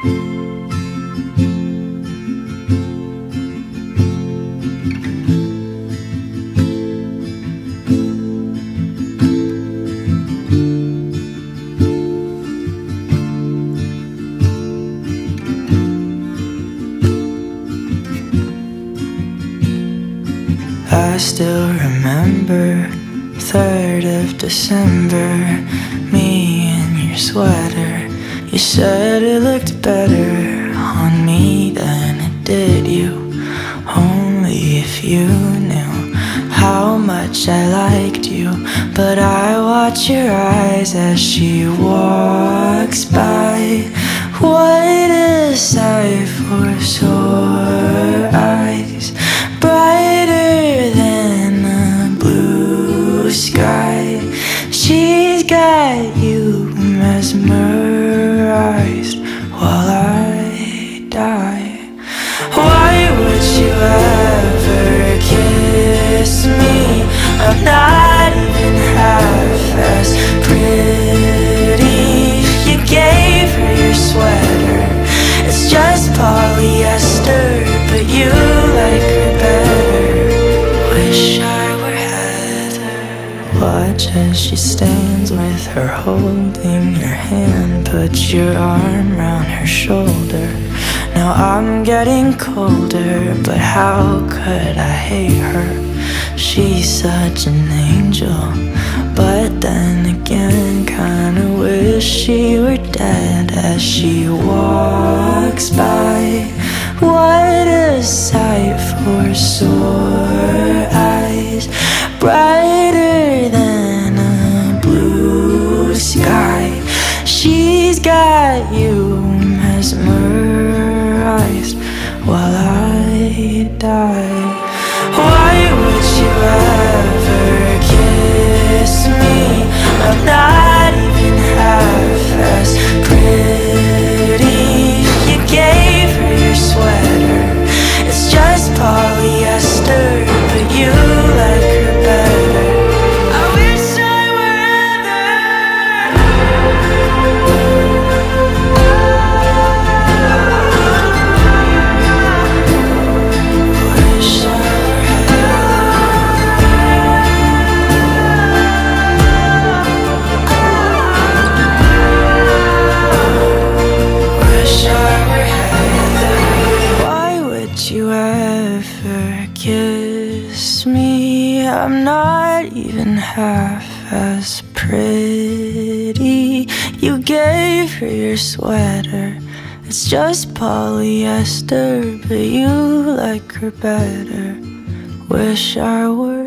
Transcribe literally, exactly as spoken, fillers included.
I still remember third of December, me in your sweater. You said it looked better on me than it did you. Only if you knew how much I liked you. But I watch your eyes as she walks by. What a sight for sore eyes, brighter than a blue sky. She's got you mesmerized while I die. Why would you ever kiss me? I'm not even half as pretty. You gave her your sweater, it's just polyester, but you like her better. Wish I were Heather. Watch as she stands with her holding your hand. Put your arm round her shoulder. Now I'm getting colder, but how could I hate her? She's such an angel, but then again kinda wish she were dead as she walks by. What a sight for sore eyes, brighter than a blue sky. She's got you mesmerized while I die. Why would you ever kiss me? I'm not even half as pretty. You gave her your sweater, it's just polyester, but you like her better. I wish I were Heather. Wish I were Wish I were Heather. Why would you ever kiss me? I'm not even half as pretty. You gave her your sweater, it's just polyester, but you like her better. Wish I were